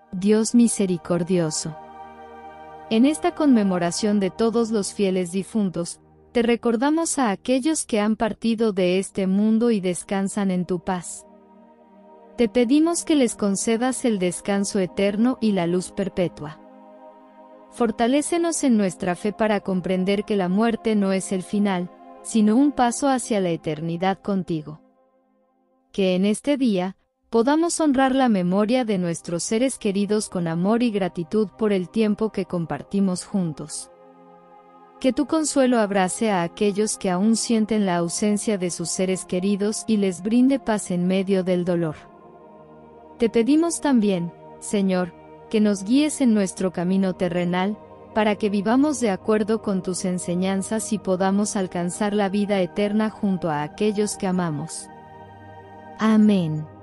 Dios misericordioso. En esta conmemoración de todos los fieles difuntos, te recordamos a aquellos que han partido de este mundo y descansan en tu paz. Te pedimos que les concedas el descanso eterno y la luz perpetua. Fortalécenos en nuestra fe para comprender que la muerte no es el final, sino un paso hacia la eternidad contigo. Que en este día, podamos honrar la memoria de nuestros seres queridos con amor y gratitud por el tiempo que compartimos juntos. Que tu consuelo abrace a aquellos que aún sienten la ausencia de sus seres queridos y les brinde paz en medio del dolor. Te pedimos también, Señor, que nos guíes en nuestro camino terrenal, para que vivamos de acuerdo con tus enseñanzas y podamos alcanzar la vida eterna junto a aquellos que amamos. Amén.